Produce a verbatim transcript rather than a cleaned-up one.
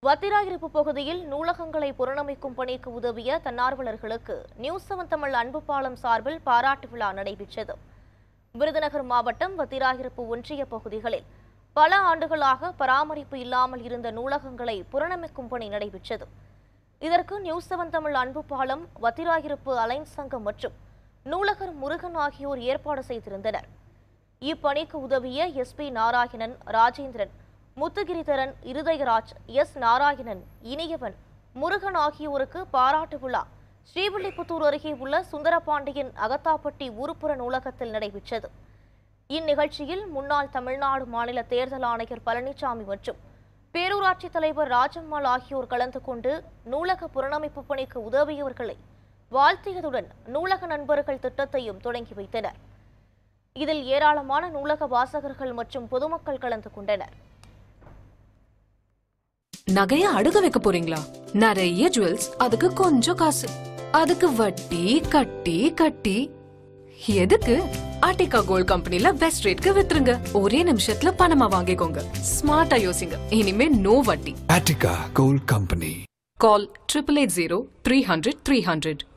வத்திராயிருப்பு பகுதியில் நூலகங்களை புனரமைக்கும் பணிக்கு உதவிய தன்னார்வலர்களுக்கு நியூஸ் செவன் தமிழ் அன்புபாலம் சார்பில் பாராட்டு விழா நடைபெற்றது. விருதுநகர் மாவட்டம் வத்திராயிருப்பு ஒன்றிய பகுதிகளில் பல ஆண்டுகளாக பராமரிப்பு இல்லாமல் இருந்த நூலகங்களை புனரமைக்கும் பணி நடைபெற்றது. இதற்கு news seven Tamil Anbupalam, Vathirayiruppu alliance சங்கம் மற்றும் நூலகர் முருகன் ஆகியோர் ஏற்பாடு செய்திருந்தனர். இப்பணிக்கு உதவிய S P Narayanan, Rajendran, Muthugiridharan, Irudhayaraj, S Narayanan, Iniyavan, Murugan ஆகியோருக்கு பாராட்டு விழா ஸ்ரீவில்லிபுத்தூர் அருகே உள்ள சுந்தரபாண்டியன் அகத்தாப்பட்டி ஊர்ப்புற நூலகத்தில் நடைபெற்றது. இந்நிகழ்ச்சியில் முன்னாள் தமிழ்நாடு மாநில தேர்தல் ஆணையர் பழனிசாமி மற்றும் பேரூராட்சி தலைவர் ராஜம்மாள் ஆகியோர் கலந்து கொண்டு நூலக புனரமைப்பு பணிக்கு உதவியவர்களை வாழ்த்தியதுடன் நூலக நண்பர்கள் திட்டத்தையும் தொடங்கி வைத்தனர். இதில் ஏராளமான நூலக வாசகர்கள் மற்றும் பொதுமக்கள் கலந்து கொண்டனர். நகைய அடுக்க வைக்க போறீங்களா? நிறைய ஜுவல்ஸ், அதுக்கு கொஞ்சம் காசு, அதுக்கு வட்டி கட்டி கட்டி எதுக்கு? ஆர்டிகா கோல்ட் கம்பெனில பெஸ்ட் ரேட்க்கு வித்துருங்க. ஒரே நிமிஷத்துல பணமா வாங்கிக்கோங்க. ஸ்மார்ட்டா யோசிங்க. இனிமே நோ வட்டி. Attica gold company. Call triple eight zero three hundred three hundred.